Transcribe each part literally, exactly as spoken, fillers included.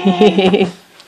I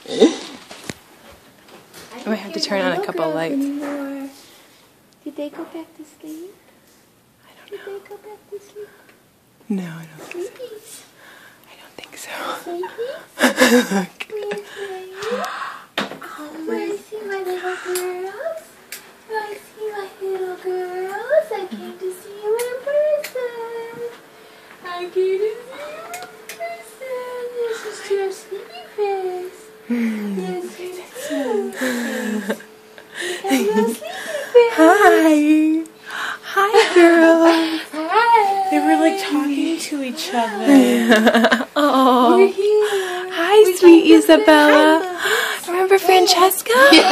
might have to turn on a couple lights. Anymore. Did they go back to sleep? I don't Did know. they go back to sleep? No, I don't think so. Sleepies. I don't think so. Sleepies? Please, baby. Oh, I see my little girls. I see my little girls. I came to see you in person. I came to see you in person. This is your sleepy face. This is your sleepy face. Look at your sleepy face. Hi. Hi, girl. Hi. They were like talking to each other. Oh. We're here. Hi, sweet Isabella. Remember Francesca? Yeah.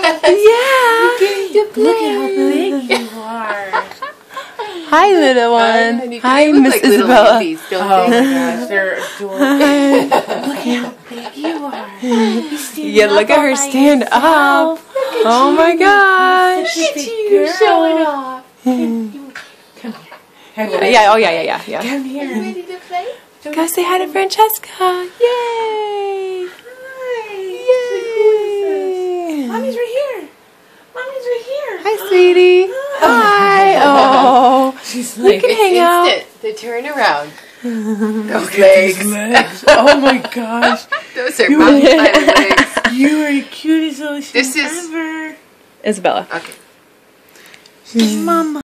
Look at how big you are. Hi, little one. Honey, Hi, they look Miss like little Isabella. babies, don't Oh they? my gosh, they're adorable. Look at how big you are. You stand Yeah, look up at all her by stand yourself. up. Oh my gosh. Look at you Showing off. Come here. Come here. Yeah, oh yeah, yeah, yeah, yeah. Come here. Ready to play? Go say hi to Francesca. Yay. Hi. Yay. Mommy's right here. Mommy's right here. Hi, sweetie. Hi. Oh. She's We like, can It's hang out. instant. They turn around. Those these legs. legs. Oh my gosh. Those are mountain lion legs. You are the cutest little thing This is- ever. Isabella. Okay. Mama.